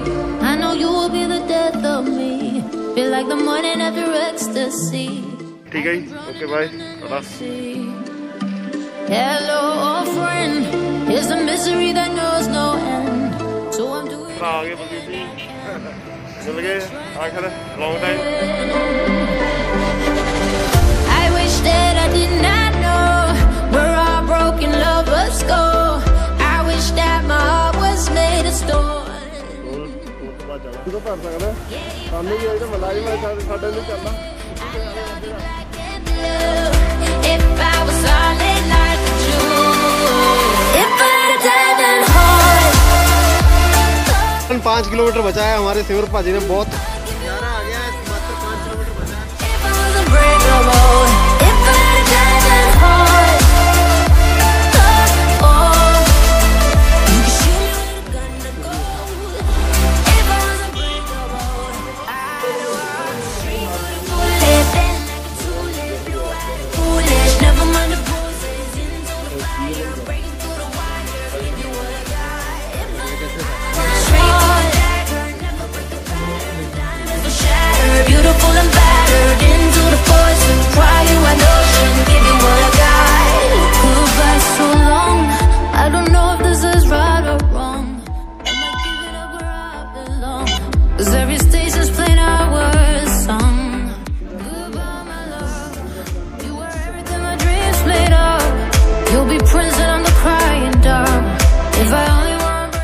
I know you will be the death of me. Feel like the morning after ecstasy. ठीक है, okay bye. Hello, old friend. Here's the misery that knows no end. So I'm doing. आगे बल्कि चल गए आखिर long time. I wish that I did not know where our broken lovers go. I wish that my heart was made of stone. तो कर सकते हैं सामने भी एकदम मलाई में साढ़े नहीं चलना If I was solid like you, if I had a diamond heart. 5 kilometre बचा है हमारे सेवर पाजी ने बहुत प्यारा आ गया है मात्र 5 किलोमीटर बचा है If I was unbreakable, if I had a diamond heart. Beautiful and battered into the forest and cry you an ocean, give you what I got. Goodbye so long, I don't know if this is right or wrong. Am I giving up where I belong? 'Cause every station's playing our song. Goodbye my love, you were everything my dreams played up. You'll be prison on the crying dog. If I only want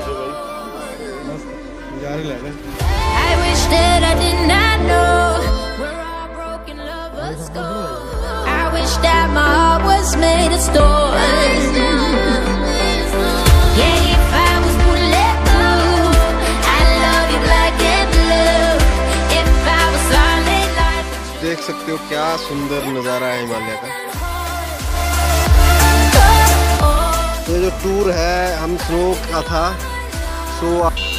I wish that I did not know where our broken lovers go. I wish that my heart was made of stone. Yeah, if I was bulletproof, I'd love you black and blue. If I was solid like a देख सकते हो क्या सुंदर नज़ारा है हिमालय का। ये जो टूर है हम स्नो का था सो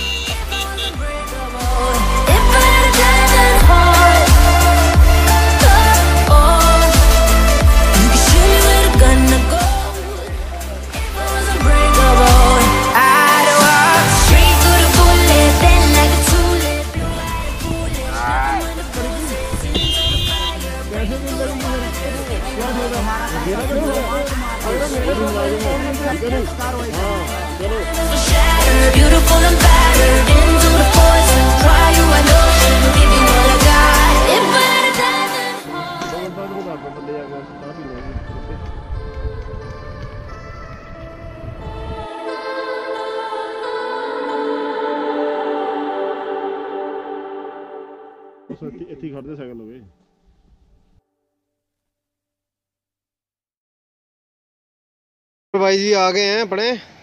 beautiful and battered into the forest and cry you an ocean, give you what I got. If I had a diamond ਇੱਥੇ ਖੜਦੇ ਸਾਈਕਲ ਹੋਵੇ भाई जी आ गए हैं अपने